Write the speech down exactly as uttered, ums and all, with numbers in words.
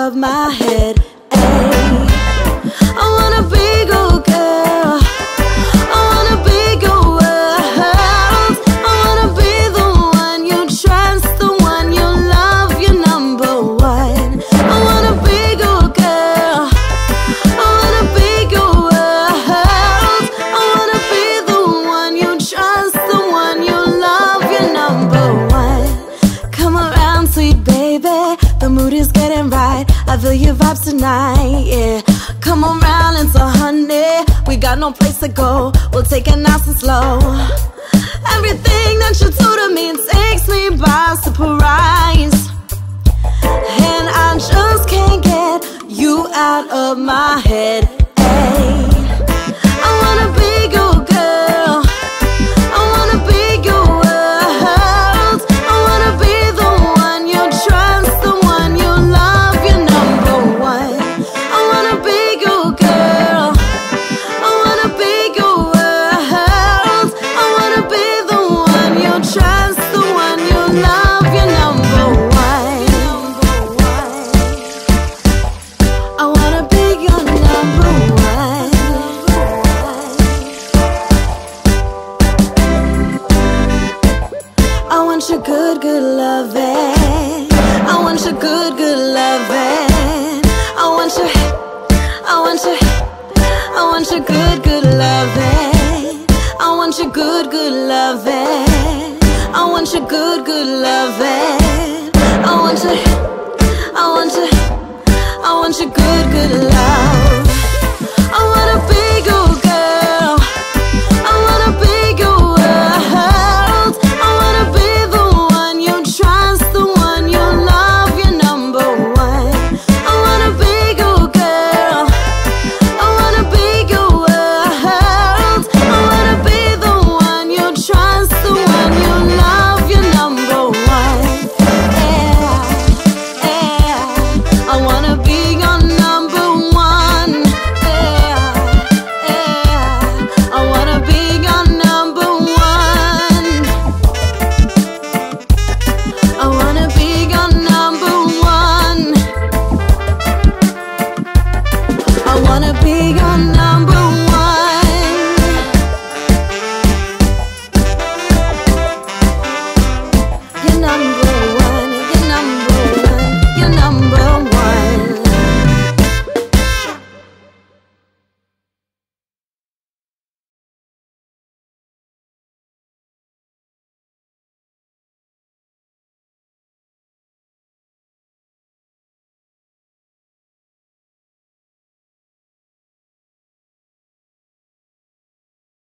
of my head. Ay. I wanna be your girl, I wanna be your world, I wanna be the one you trust, the one you love, your number one. I wanna be your girl, I wanna be your world, I wanna be the one you trust, the one you love, your number one. Come around, sweet baby, the mood is getting right, I feel your vibes tonight, yeah. Come around and so honey, we got no place to go, we'll take it nice and slow. Everything that you do to me takes me by surprise, and I just can't get you out of my head. Ay. I wanna be your girl, I wanna be your world, I wanna be the one you trust, the one you love, your number one. I wanna be your girl, I wanna be your world, I wanna be the one you trust, the one you love, your number one. I wanna be your number one. I want your good, good loving, I want your good, good loving, I want your, I want your, I want your good, good loving, I want your good, good loving, I want your good, good loving, I want your, I want your, I want your good, good love.